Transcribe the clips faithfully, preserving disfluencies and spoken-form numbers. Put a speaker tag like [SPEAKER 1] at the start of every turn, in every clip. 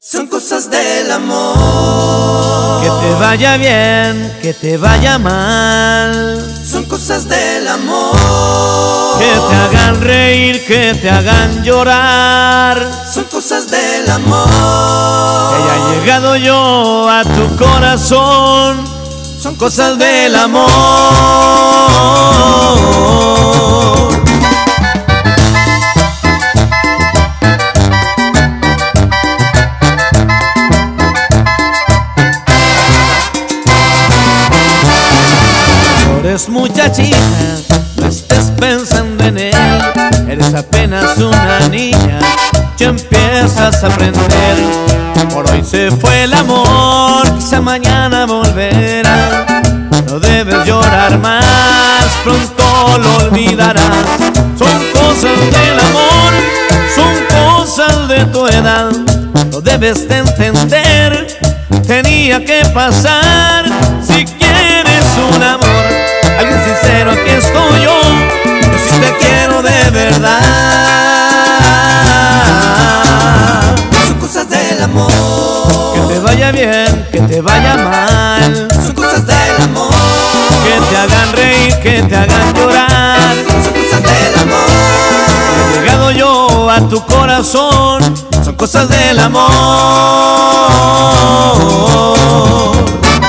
[SPEAKER 1] Son cosas del amor.
[SPEAKER 2] Que te vaya bien, que te vaya mal.
[SPEAKER 1] Son cosas del amor.
[SPEAKER 2] Que te hagan reír, que te hagan llorar.
[SPEAKER 1] Son cosas del amor.
[SPEAKER 2] Que haya llegado yo a tu corazón. Son cosas del amor. Eres muchachita, no estés pensando en él. Eres apenas una niña, ya empiezas a aprender. Por hoy se fue el amor, quizá mañana volverá. No debes llorar más, pronto lo olvidarás. Son cosas del amor, son cosas de tu edad. Lo debes de entender, tenía que pasar. Si quieres un amor, alguien sincero, aquí estoy yo. Yo sí te quiero de verdad.
[SPEAKER 1] Son cosas del amor.
[SPEAKER 2] Que te vaya bien, que te vaya mal.
[SPEAKER 1] Son cosas del amor.
[SPEAKER 2] Que te hagan reír, que te hagan llorar.
[SPEAKER 1] Son cosas del amor.
[SPEAKER 2] He llegado yo a tu corazón. Son cosas del amor.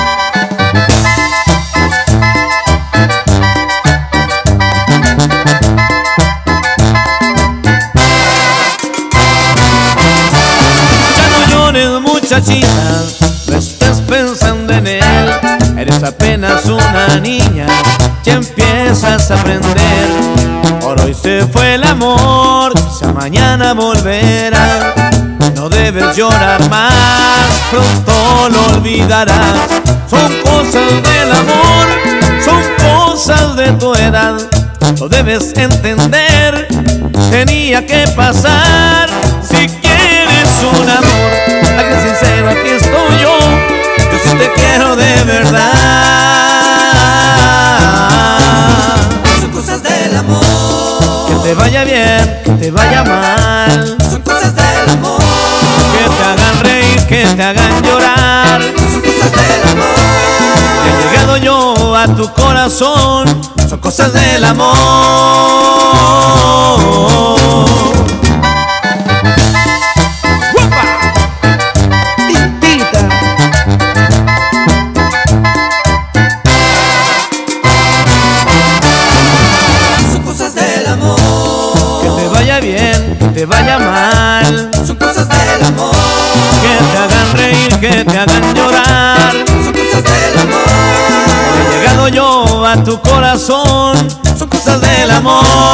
[SPEAKER 2] Muchachita, no estés pensando en él. Eres apenas una niña, ya empiezas a aprender. Por hoy se fue el amor, quizá mañana volverá. No debes llorar más, pronto lo olvidarás. Son cosas del amor, son cosas de tu edad. Lo debes entender, tenía que pasar. Si quieres un amor, alguien sincero, aquí estoy yo. Yo sí te quiero de verdad.
[SPEAKER 1] Son cosas del amor.
[SPEAKER 2] Que te vaya bien, que te vaya mal.
[SPEAKER 1] Son cosas del amor.
[SPEAKER 2] Que te hagan reír, que te hagan llorar.
[SPEAKER 1] Son cosas del amor.
[SPEAKER 2] Que he llegado yo a tu corazón. Son cosas del amor. Bien, que te vaya mal.
[SPEAKER 1] Son cosas del amor.
[SPEAKER 2] Que te hagan reír, que te hagan llorar.
[SPEAKER 1] Son cosas del amor.
[SPEAKER 2] He llegado yo a tu corazón. Son cosas del amor.